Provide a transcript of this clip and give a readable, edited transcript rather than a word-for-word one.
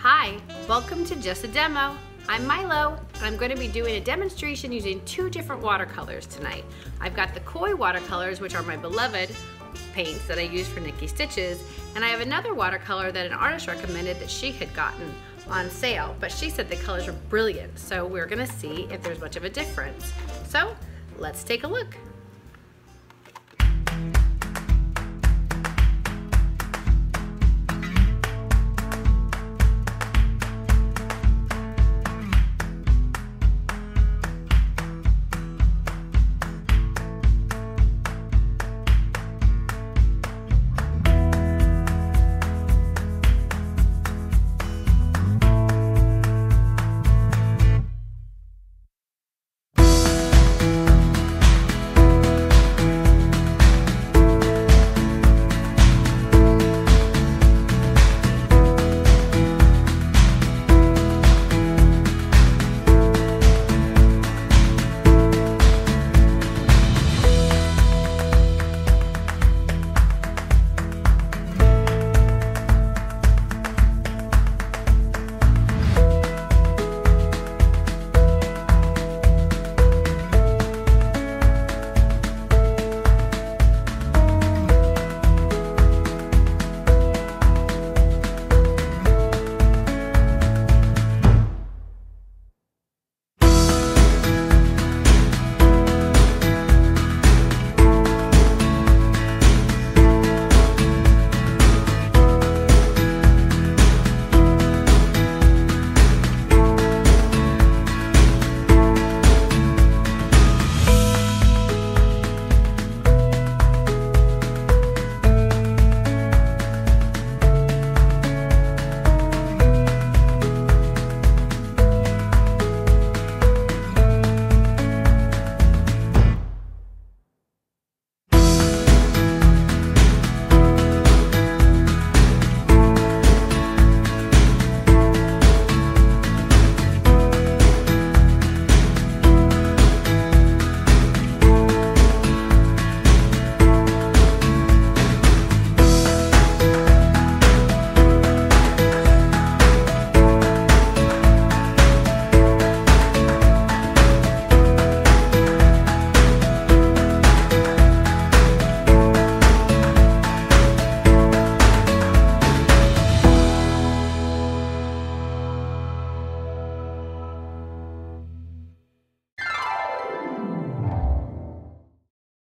Hi, welcome to Just a Demo. I'm Milo, and I'm going to be doing a demonstration using two different watercolors tonight. I've got the Koi watercolors, which are my beloved paints that I use for Nikki Stitches, and I have another watercolor that an artist recommended that she had gotten on sale, but she said the colors were brilliant, so we're going to see if there's much of a difference. So let's take a look.